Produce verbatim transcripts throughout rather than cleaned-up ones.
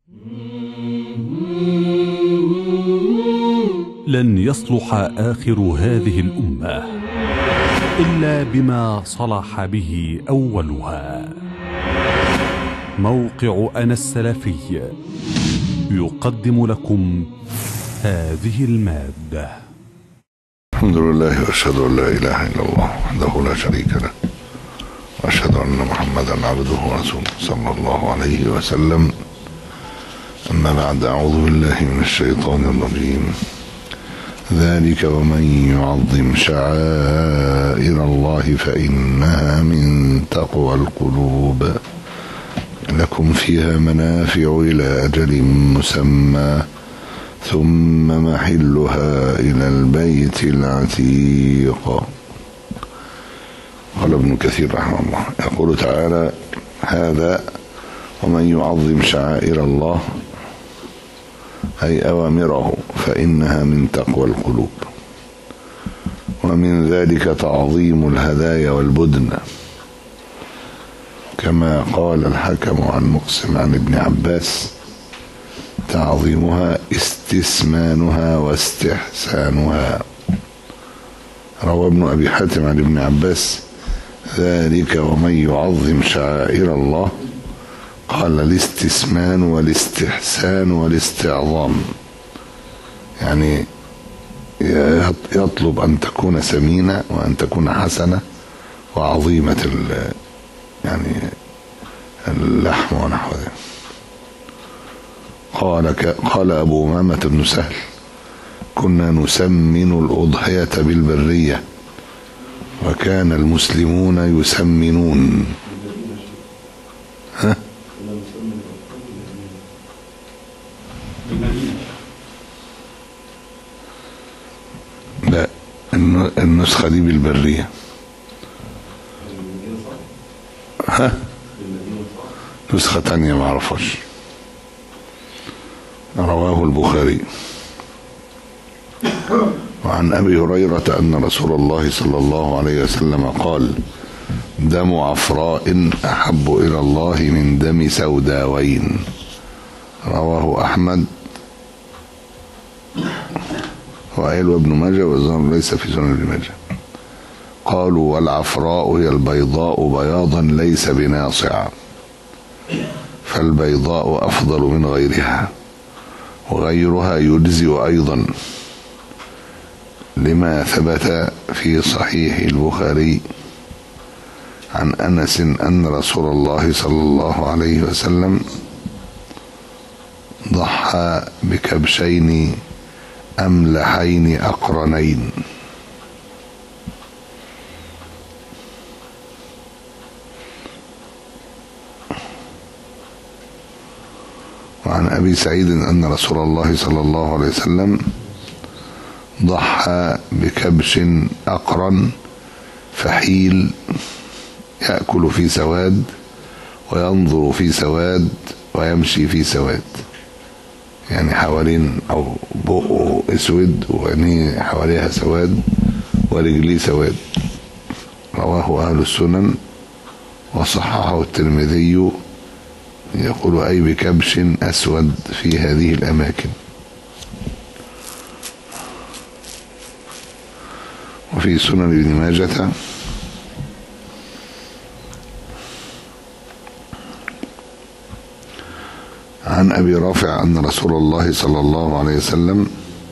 لن يصلح آخر هذه الأمة إلا بما صلح به أولها. موقع أنا السلفي يقدم لكم هذه المادة. الحمد لله وأشهد أن لا إله إلا الله وحده لا شريك له، وأشهد أن محمدا عبده ورسوله صلى الله عليه وسلم. أما بعد، أعوذ بالله من الشيطان الرجيم. ذلك ومن يعظم شعائر الله فإنها من تقوى القلوب، لكم فيها منافع إلى أجل مسمى ثم محلها إلى البيت العتيق. قال ابن كثير رحمه الله، يقول تعالى: هذا ومن يعظم شعائر الله أي أوامره فإنها من تقوى القلوب. ومن ذلك تعظيم الهدايا والبدن، كما قال الحكم عن مقسم عن ابن عباس: تعظيمها استسمانها واستحسانها. روى ابن أبي حاتم عن ابن عباس: ذلك ومن يعظم شعائر الله، قال الاستسمان والاستحسان والاستعظام، يعني يطلب أن تكون سمينة وأن تكون حسنة وعظيمة يعني اللحم ونحو ذلك. قال قال أبو أمامة بن سهل: كنا نسمن الأضحية بالبرية، وكان المسلمون يسمنون. ها؟ لا، النسخة دي بالبرية. ها؟ نسخة تانية ما اعرفش. رواه البخاري. وعن أبي هريرة أن رسول الله صلى الله عليه وسلم قال: دم عفراء أحب إلى الله من دم سوداوين. رواه أحمد وقال وابن ماجه، والظاهر ليس في سنن ابن ماجه. قالوا: والعفراء هي البيضاء بياضا ليس بناصع، فالبيضاء أفضل من غيرها، وغيرها يجزئ أيضا، لما ثبت في صحيح البخاري عن أنس أن رسول الله صلى الله عليه وسلم ضحى بكبشين أملحين أقرنين. وعن أبي سعيد أن رسول الله صلى الله عليه وسلم ضحى بكبش أقرن فحيل، يأكل في سواد وينظر في سواد ويمشي في سواد، يعني حوالين أو بقه اسود وعينيه حواليها سواد ورجليه سواد. رواه أهل السنن وصححه الترمذي، يقول: أي بكبش أسود في هذه الأماكن. وفي سنن ابن ماجه عن أبي رافع أن رسول الله صلى الله عليه وسلم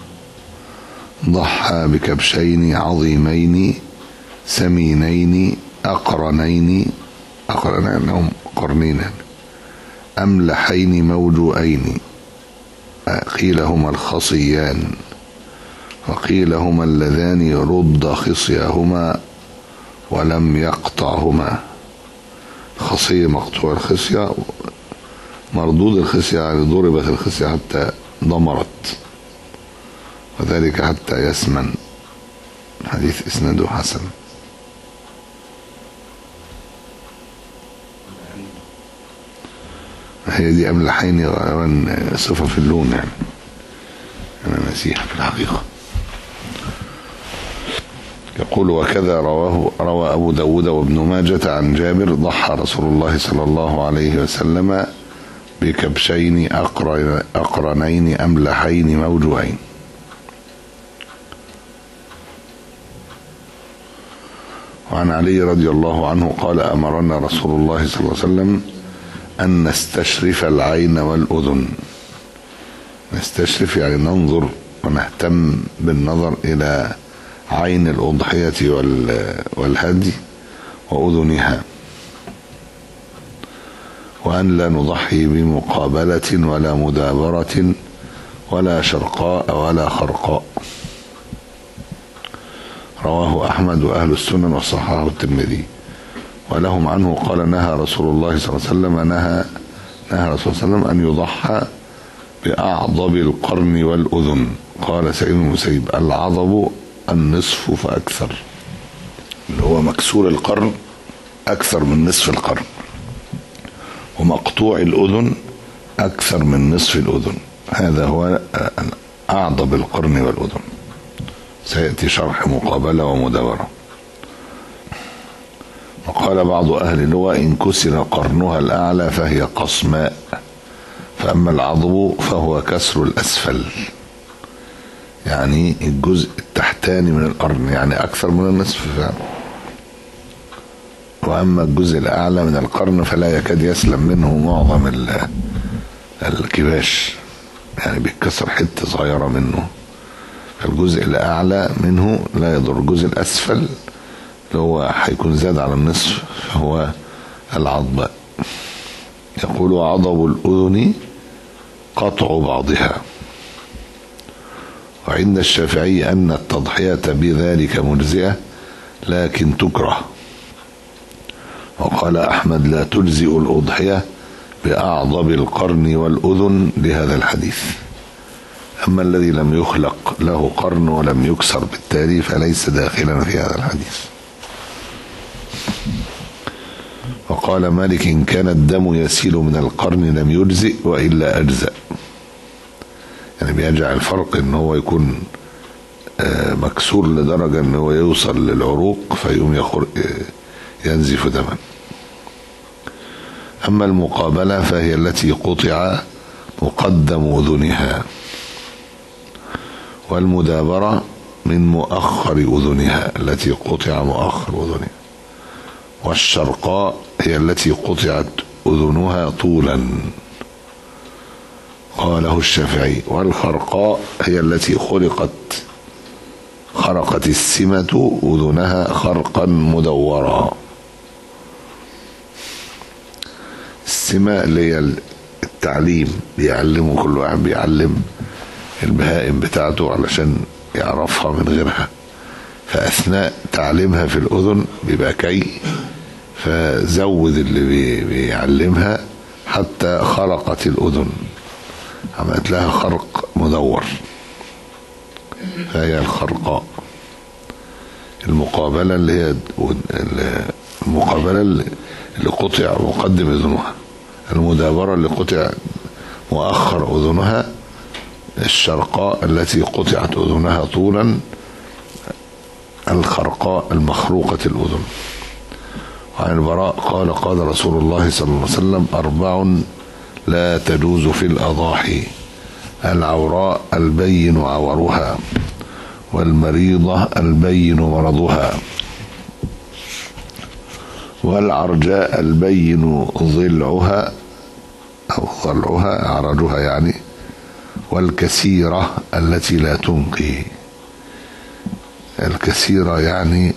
ضحى بكبشين عظيمين سمينين أقرنين، أقرنين هم قرنين، أملحين موجوئين، قيل هما الخصيان، وقيل هما اللذان رد خصيهما ولم يقطعهما. خصية مقطوع الخصية، مردود الخصية يعني ضربت الخصية حتى ضمرت، وذلك حتى يسمن. حديث إسناده حسن. هي دي أملحين غالبا صفة في اللون، يعني أنا نسيها في الحقيقة. يقول: وكذا رواه روى أبو داود وابن ماجة عن جابر: ضحى رسول الله صلى الله عليه وسلم بكبشين أقرنين أملحين موجوعين. وعن علي رضي الله عنه قال أمرنا رسول الله صلى الله عليه وسلم أن نستشرف العين والأذن. نستشرف يعني ننظر ونهتم بالنظر إلى عين الأضحية والهدي وأذنها، وأن لا نضحي بمقابلة ولا مدابرة ولا شرقاء ولا خرقاء. رواه أحمد وأهل السنن وصححه الترمذي. ولهم عنه قال نهى رسول الله صلى الله عليه وسلم نهى نهى رسول الله صلى الله عليه وسلم أن يضحى بأعضب القرن والأذن. قال سعيد بن المسيب العضب النصف فأكثر، اللي هو مكسور القرن أكثر من نصف القرن، ومقطوع الأذن أكثر من نصف الأذن. هذا هو أعضب القرن والأذن. سيأتي شرح مقابلة ومدابرة. وقال بعض أهل اللغة إن كسر قرنها الأعلى فهي قصماء، فأما العضب فهو كسر الأسفل، يعني الجزء التحتاني من القرن، يعني أكثر من النصف فعلا. وأما الجزء الأعلى من القرن فلا يكاد يسلم منه معظم الكباش، يعني بيتكسر حتة صغيرة منه. فالجزء الأعلى منه لا يضر. الجزء الأسفل اللي هو هيكون زاد على النصف فهو العضباء. يقول عضب الأذن قطع بعضها. وعند الشافعي أن التضحية بذلك مجزئة لكن تكره. وقال أحمد لا تجزئ الأضحية بأعضب القرن والأذن لهذا الحديث. أما الذي لم يخلق له قرن ولم يكسر بالتالي فليس داخلا في هذا الحديث. وقال مالك إن كان الدم يسيل من القرن لم يجزئ وإلا أجزأ، يعني بيجعل الفرق ان هو يكون مكسور لدرجة ان هو يوصل للعروق فيقوم ينزف دما. أما المقابلة فهي التي قطع مقدم أذنها، والمدابرة من مؤخر أذنها التي قطع مؤخر أذنها، والشرقاء هي التي قطعت أذنها طولا قاله الشافعي. والخرقاء هي التي خلقت خرقت السمة أذنها خرقا مدورا. السمة اللي هي التعليم، بيعلموا كل واحد بيعلم البهائم بتاعته علشان يعرفها من غيرها، فأثناء تعليمها في الأذن بيبقى كي، فزود اللي بيعلمها حتى خرقت الأذن، عملت لها خرق مدور، فهي الخرقاء. المقابلة اللي هي المقابلة اللي قطع مقدم أذنها، المدابرة اللي قطع مؤخر أذنها، الشرقاء التي قطعت أذنها طولا، الخرقاء المخروقة الأذن. وعن البراء قال قال رسول الله صلى الله عليه وسلم أربع لا تجوز في الأضاحي: العوراء البين عورها، والمريضة البين مرضها، والعرجاء البين ضلعها أو ضلعها عرجها يعني، والكثيرة التي لا تنقي. الكثيرة يعني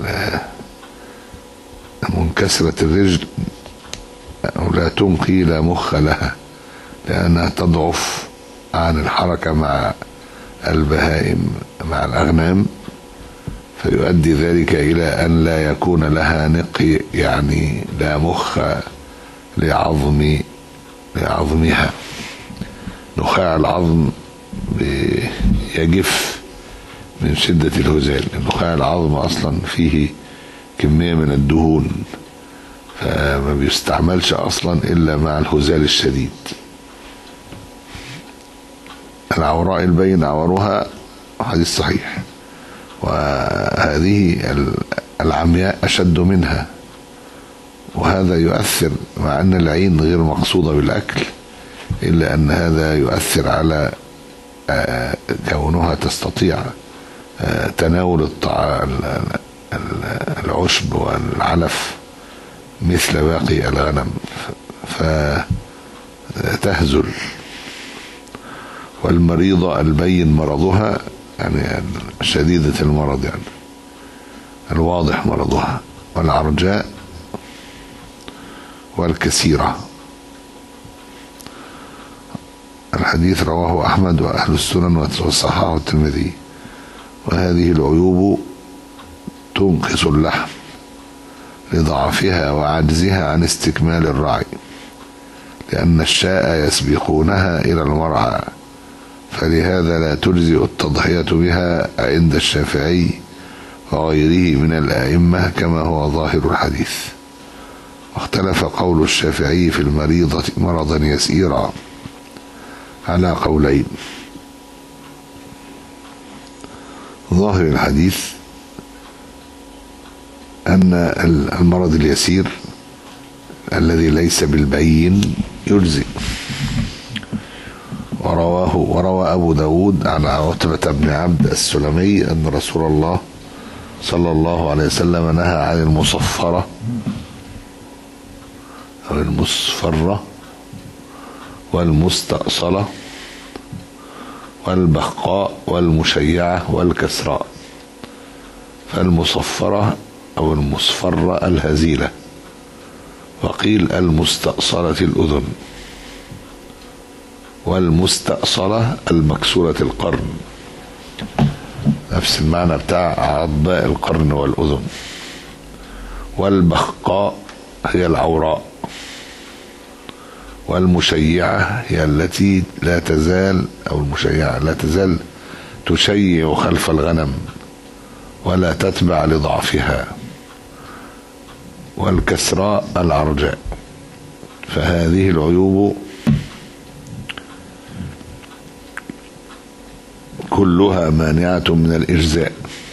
منكسرة الرجل، أو لا تنقي لا مخ لها، لأنها تضعف عن الحركة مع البهائم مع الأغنام، فيؤدي ذلك إلى أن لا يكون لها نقي، يعني لا مخ لعظم لعظمها. نخاع العظم يجف من شدة الهزال. نخاع العظم أصلا فيه كمية من الدهون، فما بيستعملش أصلا إلا مع الهزال الشديد. العوراء البين عورها حديث صحيح، وهذه العمياء أشد منها، وهذا يؤثر، مع أن العين غير مقصودة بالأكل إلا أن هذا يؤثر على كونها تستطيع تناول العشب والعلف مثل باقي الغنم فتهزل. والمريضة البين مرضها يعني شديدة المرض يعني الواضح مرضها. والعرجاء والكثيرة. الحديث رواه أحمد وأهل السنن وصححه الترمذي. وهذه العيوب تنقص اللحم لضعفها وعجزها عن استكمال الرعي، لأن الشاء يسبقونها إلى المرعى، فلهذا لا تجزئ التضحية بها عند الشافعي وغيره من الأئمة كما هو ظاهر الحديث. واختلف قول الشافعي في المريضة مرضا يسيرا على قولين. ظاهر الحديث أن المرض اليسير الذي ليس بالبين يجزئ. ورواه وروى أبو داود عن عتبة بن عبد السلمي أن رسول الله صلى الله عليه وسلم نهى عن المصفرة أو المصفرة والمستأصلة والبخقاء والمشيعة والكسراء. فالمصفرة أو المصفرة الهزيلة، وقيل المستأصلة الأذن، والمستأصلة المكسورة القرن، نفس المعنى بتاع عضاء القرن والأذن. والبخقاء هي العوراء. والمشيعة هي التي لا تزال أو المشيعة لا تزال تشيع خلف الغنم ولا تتبع لضعفها. والكسراء العرجاء. فهذه العيوب كلها مانعة من الإجزاء.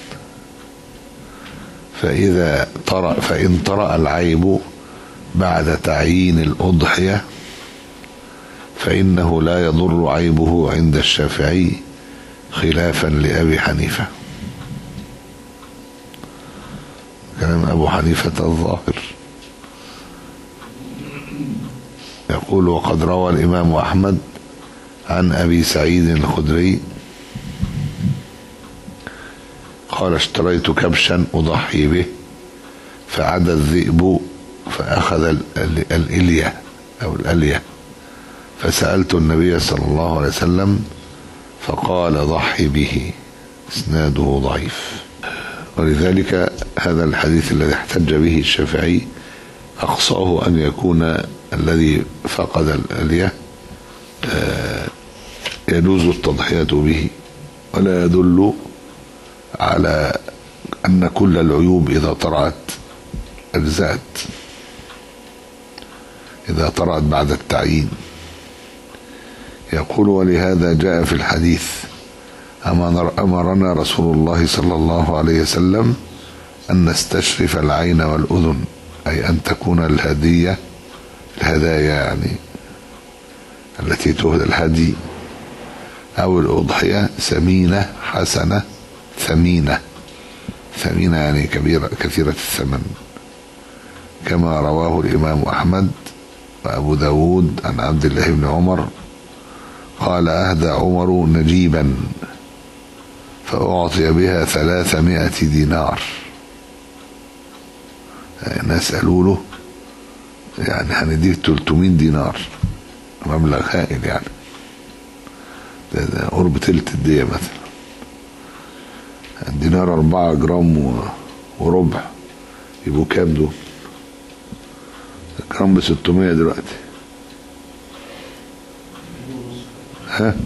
فإذا طرأ فإن طرأ العيب بعد تعيين الأضحية فإنه لا يضر عيبه عند الشافعي خلافا لأبي حنيفة. كلام أبو حنيفة الظاهر. يقول: وقد روى الإمام أحمد عن أبي سعيد الخدري قال: اشتريت كبشا أضحي به فعدا الذئب فأخذ الإلية أو الألية، فسألت النبي صلى الله عليه وسلم فقال: ضحي به. إسناده ضعيف. ولذلك هذا الحديث الذي احتج به الشافعي أقصاه أن يكون الذي فقد الألية يجوز التضحية به، ولا يدل على أن كل العيوب إذا طرأت أجزأت إذا طرأت بعد التعيين. يقول: ولهذا جاء في الحديث: أمرنا رسول الله صلى الله عليه وسلم أن نستشرف العين والأذن، أي أن تكون الهدية الهدايا يعني التي تهدى الهدي أو الأضحية سمينة حسنة ثمينة. ثمينة يعني كبيرة كثيرة الثمن، كما رواه الإمام أحمد وأبو داود عن عبد الله بن عمر قال: أهدى عمر نجيبا فأعطي بها ثلاثمائة دينار. الناس قالوا له يعني هنديك ثلاثمائة دينار، مبلغ هائل يعني، ده قرب تلت الدية مثلا. الدينار أربعة جرام وربع، يبقوا كام دول؟ الجرام بستمائة دلوقتي. ها؟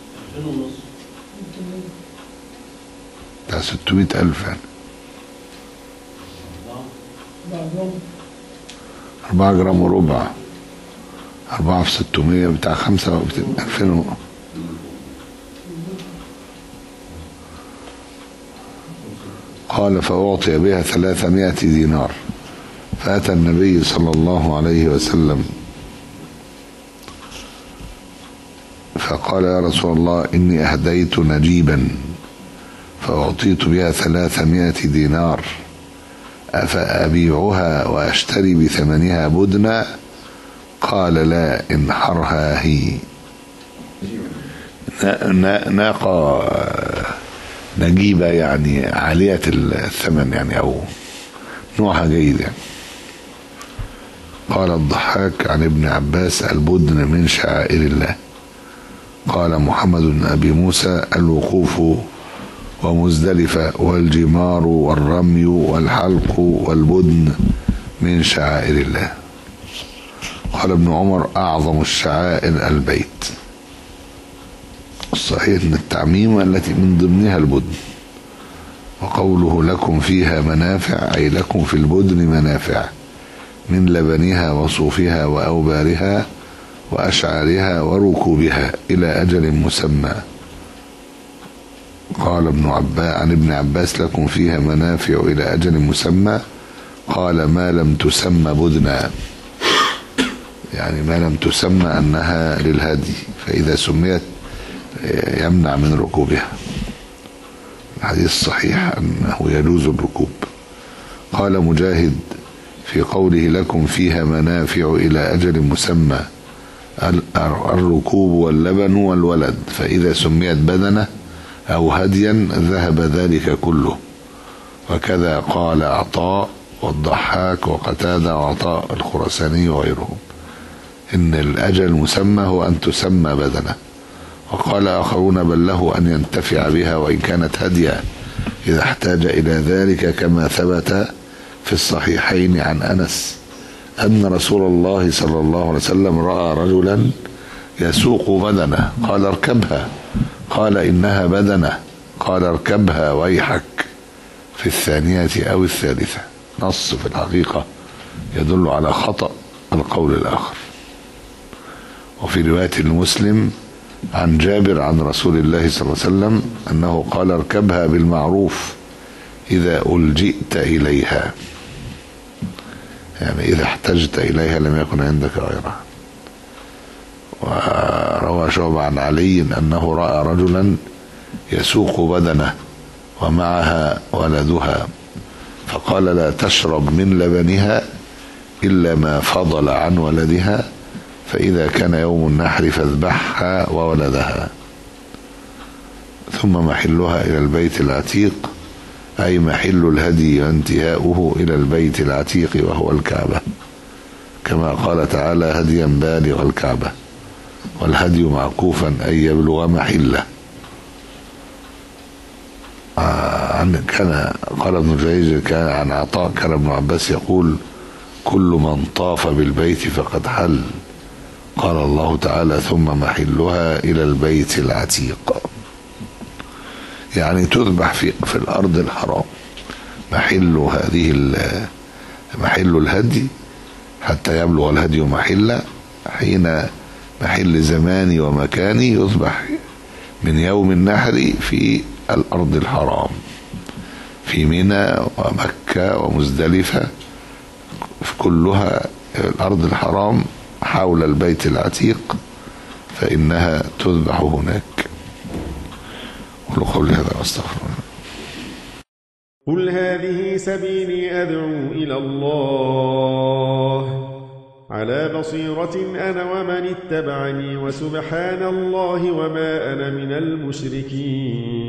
بتاع ستمائة ألف يعني. أربعة جرام وربع، أربعة في ستمائة بتاع خمسة ألفين. قال: فأعطي بها ثلاثمائة دينار. فأتى النبي صلى الله عليه وسلم فقال يا رسول الله إني أهديت نجيبا فأعطيت بها ثلاثمائة دينار أفأبيعها وأشتري بثمنها بدنا؟ قال لا، انحرها هي. ناقة نجيبة يعني عالية الثمن يعني، أو نوعها جيد يعني. قال الضحاك عن ابن عباس البدن من شعائر الله. قال محمد بن أبي موسى الوقوف ومزدلفة والجمار والرمي والحلق والبدن من شعائر الله. قال ابن عمر أعظم الشعائر البيت. الصحيح أن التعميم التي من ضمنها البدن. وقوله لكم فيها منافع أي لكم في البدن منافع من لبنها وصوفها وأوبارها وأشعارها وركوبها إلى أجل مسمى. قال ابن عباس عن ابن عباس لكم فيها منافع إلى أجل مسمى. قال ما لم تسمى بدنا، يعني ما لم تسمى أنها للهدي، فإذا سميت يمنع من ركوبها. الحديث الصحيح أنه يجوز الركوب. قال مجاهد في قوله لكم فيها منافع إلى أجل مسمى الركوب واللبن والولد، فإذا سميت بدنة أو هديا ذهب ذلك كله. وكذا قال عطاء والضحاك وقتادة وعطاء الخرساني وغيرهم، إن الأجل المسمى هو أن تسمى بدنة. وقال آخرون بل له أن ينتفع بها وإن كانت هدية إذا احتاج إلى ذلك، كما ثبت في الصحيحين عن أنس أن رسول الله صلى الله عليه وسلم رأى رجلا يسوق بدنة، قال اركبها، قال إنها بدنة، قال اركبها ويحك، في الثانية أو الثالثة. نص في الحقيقة يدل على خطأ القول الآخر. وفي رواية المسلم عن جابر عن رسول الله صلى الله عليه وسلم أنه قال اركبها بالمعروف إذا ألجئت إليها، يعني إذا احتجت إليها لم يكن عندك غيرها. وروى شعبة عن علي أنه رأى رجلا يسوق بدنه ومعها ولدها، فقال لا تشرب من لبنها إلا ما فضل عن ولدها، فإذا كان يوم النحر فاذبحها وولدها. ثم محلها إلى البيت العتيق، أي محل الهدي وانتهاؤه إلى البيت العتيق وهو الكعبة، كما قال تعالى هديا بالغ الكعبة، والهدي معكوفا أن يبلغ محله. كان قال ابن جريج كان عن عطاء كان ابن عباس يقول كل من طاف بالبيت فقد حل. قال الله تعالى ثم محلها إلى البيت العتيق، يعني تذبح في في الأرض الحرام. محل هذه محل الهدي حتى يبلغ الهدي محله، حين محل زماني ومكاني يذبح من يوم النحر في الأرض الحرام، في منى ومكة ومزدلفة، في كلها الأرض الحرام حول البيت العتيق، فإنها تذبح هناك. قل قولي هذا واستغفر الله. قل هذه سبيلي أدعو إلى الله على بصيرة أنا ومن اتبعني، وسبحان الله وما أنا من المشركين.